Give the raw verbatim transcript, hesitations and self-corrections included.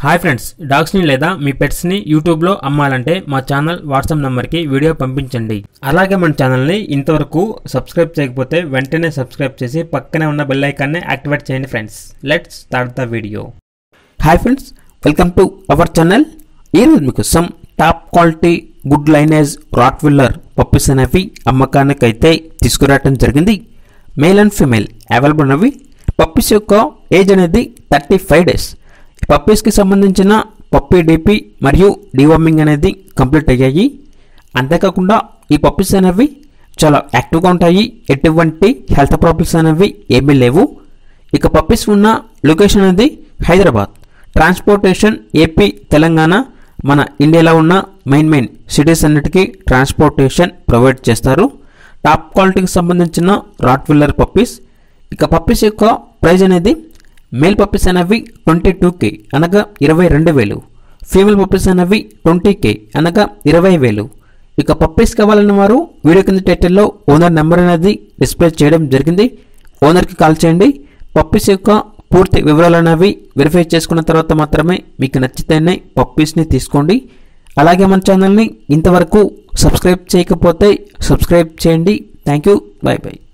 Hi friends, డాగ్స్ని లేదా మీ పెట్స్ని యూట్యూబ్లో అమ్మాలంటే మా ఛానల్ వాట్సాప్ నెంబర్కి వీడియో పంపించండి. అలాగే మన ఛానల్ని ఇంతవరకు సబ్స్క్రైబ్ చేయకపోతే వెంటనే సబ్స్క్రైబ్ చేసి పక్కనే ఉన్న బెల్ ఐకాన్ని యాక్టివేట్ చేయండి friends. Let's start the video. Hi friends, welcome to our channel. ఈరోజు మీకు some top quality good lineage Rottweiler puppies అనేవి అమ్మకానికి అయితే తీసుకురావడం జరిగింది. మేల్ అండ్ ఫీమేల్ అవైలబుల్ ఉన్నవి. పప్పీస్ యొక్క ఏజ్ అనేది థర్టీ ఫైవ్ డేస్. పప్పీస్కి సంబంధించిన పప్పీ డీపీ మరియు డివార్మింగ్ అనేది కంప్లీట్ అయ్యాయి. అంతేకాకుండా ఈ పప్పీస్ అనేవి చాలా యాక్టివ్గా ఉంటాయి. ఎటువంటి హెల్త్ ప్రాబ్లమ్స్ అనేవి ఏమీ లేవు. ఇక పప్పీస్ ఉన్న లొకేషన్ అనేది హైదరాబాద్. ట్రాన్స్పోర్టేషన్ ఏపీ, తెలంగాణ, మన ఇండియాలో ఉన్న మెయిన్ మెయిన్ సిటీస్ అన్నిటికీ ట్రాన్స్పోర్టేషన్ ప్రొవైడ్ చేస్తారు. టాప్ క్వాలిటీకి సంబంధించిన రాట్విల్లర్ పప్పీస్. ఇక పప్పీస్ యొక్క ప్రైస్ అనేది మేల్ పప్పీస్ అనేవి ట్వంటీ టూ కే అనగా ఇరవై రెండు వేలు, ఫీమేల్ పప్పీస్ అనేవి ట్వంటీ కే అనగా ఇరవై వేలు. ఇక పప్పీస్ కావాలన్న వారు వీడియో కింద టైటిల్లో ఓనర్ నెంబర్ అనేది డిస్ప్లే చేయడం జరిగింది. ఓనర్కి కాల్ చేయండి. పప్పీస్ యొక్క పూర్తి వివరాలు అనేవి వెరిఫై చేసుకున్న తర్వాత మాత్రమే మీకు నచ్చితేనే పప్పీస్ని తీసుకోండి. అలాగే మన ఛానల్ని ఇంతవరకు సబ్స్క్రైబ్ చేయకపోతే సబ్స్క్రైబ్ చేయండి. Thank you, bye by.